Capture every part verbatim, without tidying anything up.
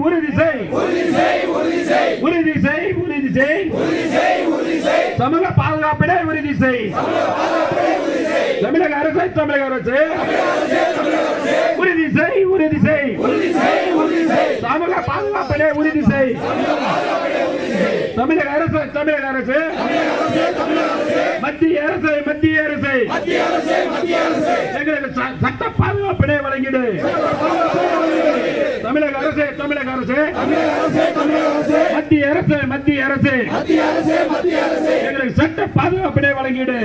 உறுதி செய் உறுதி செய் உறுதி செய் உறுதி செய் உறுதி செய் உறுதி செய் உறுதி செய் சமூக பாதுகாப்பினை உறுதி செய் தமிழக அரசு தமிழக அரசு உறுதி செய் உறுதி செய் உறுதி செய் உறுதி செய் சமூக பாதுகாப்பினை உறுதி செய் தமிழக அரசு தமிழக அரசு மத்திய அரசு மத்திய அரசு எங்களுக்கு சட்ட பாதுகாப்பினை வழங்கிடு தமிழக அரசு தமிழக அரசு மத்திய அரசு மத்திய அரசு எங்களுக்கு சட்ட பாதுகாப்பினை வழங்கிடு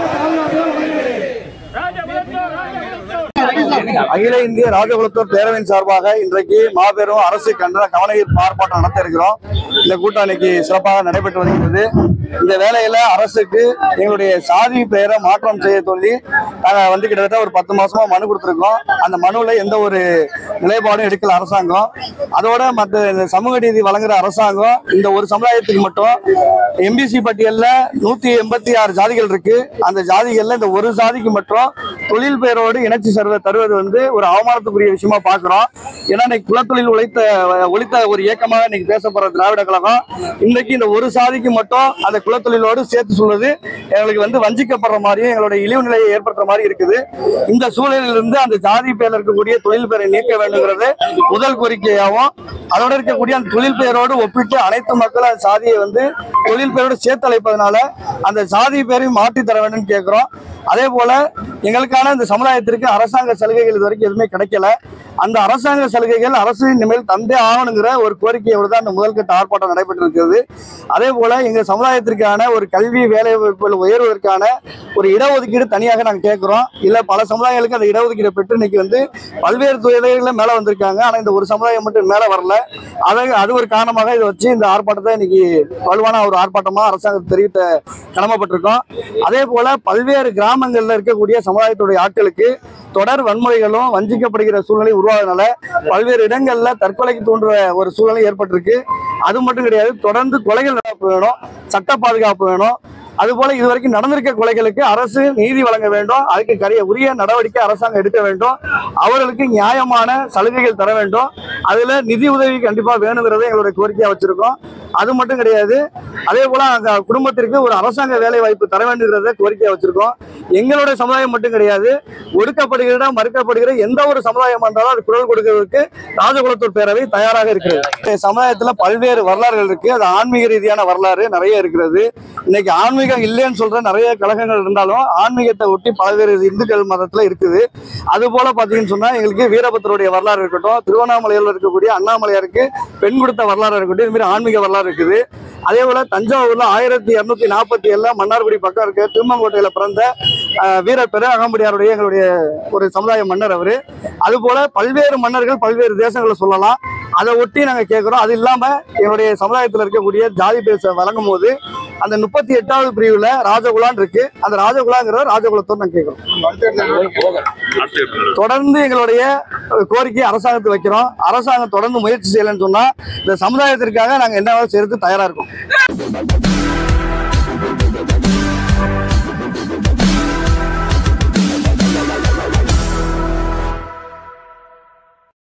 அகில இந்திய ராஜகுலத்தூர் பேரவையின் சார்பாக இன்றைக்கு மாபெரும் அரசு கண்டன கவனஈர்ப்பு ஆர்ப்பாட்டம் நடத்த இருக்கிறோம். இந்த கூட்டம் இன்னைக்கு சிறப்பாக நடைபெற்று வருகிறது. இந்த வேலையில அரசுக்கு எங்களுடைய சாதி பெயரை மாற்றம் செய்ய சொல்லி நாங்கள் வந்து கிட்டத்தட்ட ஒரு பத்து மாசமா மனு கொடுத்துருக்கோம். அந்த மனுவில் எந்த ஒரு நிலைப்பாடும் எடுக்கல அரசாங்கம். அதோட மற்ற இந்த சமூக நீதி வழங்குற அரசாங்கம் இந்த ஒரு சமுதாயத்துக்கு மட்டும் எம்பிசி பட்டியலில் நூத்தி எண்பத்தி ஆறு ஜாதிகள் இருக்கு. அந்த ஜாதிகள்ல இந்த ஒரு ஜாதிக்கு மட்டும் தொழில் பெயரோடு இணைச்சி சர்வே தருவது வந்து ஒரு அவமானத்துக்குரிய விஷயமா பாக்குறோம். ஏன்னா இன்னைக்கு குலத்தொழில் உழைத்த ஒழித்த ஒரு இயக்கமாக இன்னைக்கு பேசப்படுற திராவிட கழகம் இன்னைக்கு இந்த ஒரு சாதிக்கு மட்டும் அந்த குலத்தொழிலோடு சேர்த்து சொல்வது எங்களுக்கு வந்து வஞ்சிக்கப்படுற மாதிரியும் எங்களுடைய இழிவு நிலையை ஏற்படுத்துற மாதிரி இருக்குது. இந்த சூழலில் இருந்து அந்த ஜாதி பெயர் இருக்கக்கூடிய தொழில் பெயரை நீக்க வேண்டுங்கிறது முதல் கோரிக்கையாகவும், அதோட இருக்கக்கூடிய அந்த தொழில் பெயரோடு ஒப்பிட்டு அனைத்து மக்கள் அந்த சாதியை வந்து தொழில் பெயரோடு சேர்த்து அழைப்பதனால அந்த சாதி பெயரையும் மாற்றி தர வேண்டும் கேட்கிறோம். அதே போல எங்களுக்கான இந்த சமுதாயத்திற்கு அரசாங்க சலுகைகள் இது வரைக்கும் எதுவுமே கிடைக்கல. அந்த அரசாங்க சலுகைகள் அரசு இனிமேல் தந்தே ஆகணுங்கிற ஒரு கோரிக்கையோடு தான் அந்த முதல் கட்ட ஆர்ப்பாட்டம் நடைபெற்று இருக்கிறது. அதே போல எங்க சமுதாயத்திற்கான ஒரு கல்வி வேலை வாய்ப்புகள் உயர்வதற்கான ஒரு இடஒதுக்கீடு தனியாக நாங்கள் கேட்கிறோம். இல்ல பல சமுதாயங்களுக்கு அந்த இடஒதுக்கீடு பெற்று இன்னைக்கு வந்து பல்வேறு துறைகளில் மேல வந்திருக்காங்க. ஆனா இந்த ஒரு சமுதாயம் மட்டும் மேல வரல. அதை அது ஒரு காரணமாக இதை வச்சு இந்த ஆர்ப்பாட்டத்தை இன்னைக்கு வலுவான ஒரு ஆர்ப்பாட்டமா அரசாங்கத்தை தெரிவித்த கடமைப்பட்டிருக்கோம். அதே போல பல்வேறு கிராமங்கள்ல இருக்கக்கூடிய சமுதாயத்துடைய ஆட்களுக்கு தொடர் வன்முறைகளும் வஞ்சிக்கப்படுகிற சூழ்நிலை உருவாகிறதுனால பல்வேறு இடங்கள்ல தற்கொலைக்கு தோன்ற ஒரு சூழ்நிலை ஏற்பட்டிருக்கு. அது மட்டும் கிடையாது, தொடர்ந்து கொலைகள் நடப்பு வேணும், சட்ட பாதுகாப்பு வேணும். அதுபோல இதுவரைக்கும் நடந்திருக்க கொலைகளுக்கு அரசு நீதி வழங்க வேண்டும். அதுக்கு கரிய உரிய நடவடிக்கை அரசாங்கம் எடுக்க வேண்டும். அவர்களுக்கு நியாயமான சலுகைகள் தர வேண்டும். அதுல நிதி உதவி கண்டிப்பா வேணுங்கிறத எங்களுடைய கோரிக்கையா வச்சிருக்கோம். அது மட்டும் கிடையாது, அதே போல அங்க குடும்பத்திற்கு ஒரு அரசாங்க வேலை வாய்ப்பு தர வேண்டுங்கிறத கோரிக்கையா வச்சிருக்கோம். எங்களுடைய சமுதாயம் மட்டும் கிடையாது, ஒடுக்கப்படுகிற மறுக்கப்படுகிற எந்த ஒரு சமுதாயம் இருந்தாலும் அது குரல் கொடுக்கிறதுக்கு ராஜகுலத்தூர் பேரவை தயாராக இருக்கிறது. சமுதாயத்துல பல்வேறு வரலாறுகள் இருக்கு. அது ஆன்மீக ரீதியான வரலாறு நிறைய இருக்கிறது. இன்னைக்கு ஆன்மீகம் இல்லைன்னு சொல்ற நிறைய கழகங்கள் இருந்தாலும் ஆன்மீகத்தை ஒட்டி பல்வேறு இந்துக்கள் மதத்துல இருக்குது. அது போல பாத்தீங்கன்னு சொன்னா எங்களுக்கு வீரபத்திரருடைய வரலாறு இருக்கட்டும், திருவண்ணாமலையில் இருக்கக்கூடிய அண்ணாமலையாருக்கு பெண் கொடுத்த வரலாறு இருக்கட்டும், இது மாதிரி ஆன்மீக வரலாறு இருக்குது. அதே போல தஞ்சாவூர்ல ஆயிரத்தி இருநூத்தி நாற்பத்தி ஏழுல மன்னார்குடி பக்கம் இருக்க திருமங்கோட்டையில பிறந்த வீர பெரு அகம்படியாருடைய எங்களுடைய ஒரு சமுதாய மன்னர் அவரு. அது போல பல்வேறு மன்னர்கள் பல்வேறு தேசங்களை சொல்லலாம். அதை ஒட்டி நாங்க கேட்கிறோம். அது இல்லாம எங்களுடைய சமுதாயத்தில் இருக்கக்கூடிய ஜாதி பேச வழங்கும் போது அந்த முப்பத்தி எட்டாவது பிரிவுல ராஜகுலான் இருக்கு. அந்த ராஜகுலாங்கிற ராஜகுலத்தோடு நாங்க கேட்கிறோம். தொடர்ந்து எங்களுடைய கோரிக்கை அரசாங்கத்துக்கு வைக்கிறோம். அரசாங்கம் தொடர்ந்து முயற்சி செய்யலன்னு சொன்னா இந்த சமுதாயத்திற்காக நாங்க என்ன செய்யறதுக்கு தயாரா இருக்கோம்.